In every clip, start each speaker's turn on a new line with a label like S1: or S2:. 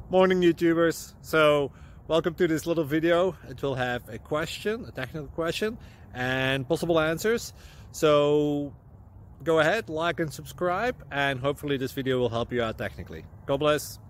S1: Morning YouTubers. So welcome to this little video. It will have a question, a technical question, and possible answers. So go ahead, like and subscribe, and hopefully this video will help you out technically. God bless.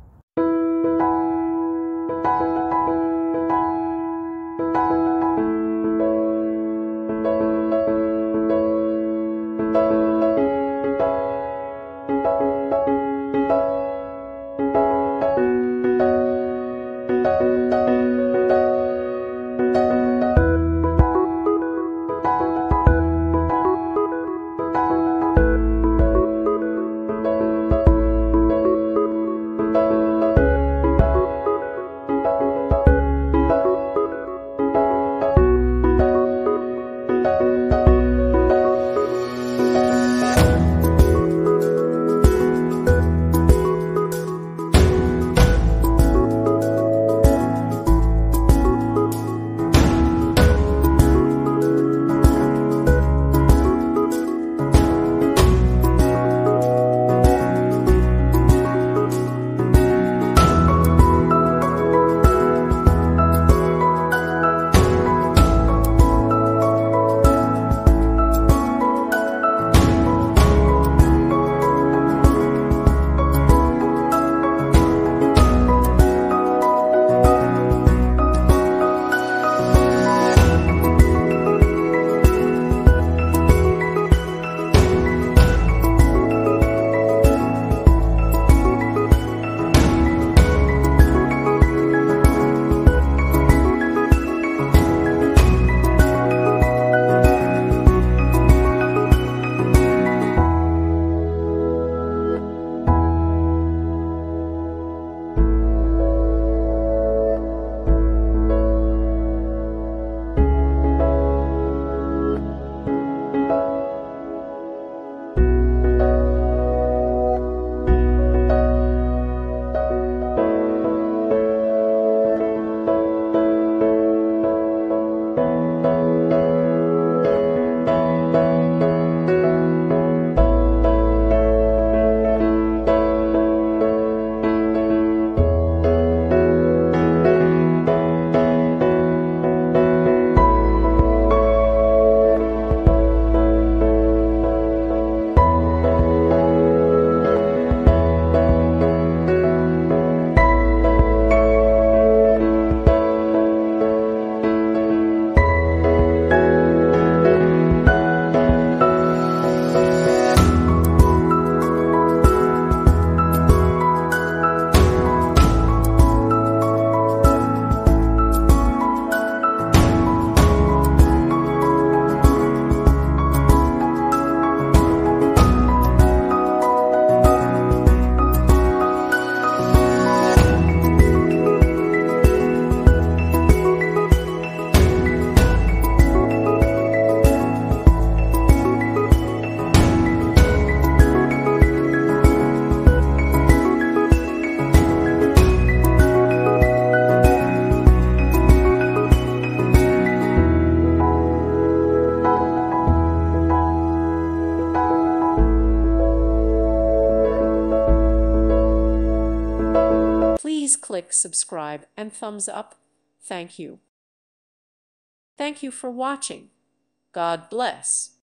S2: Please click subscribe and thumbs up. Thank you. Thank you for watching. God bless.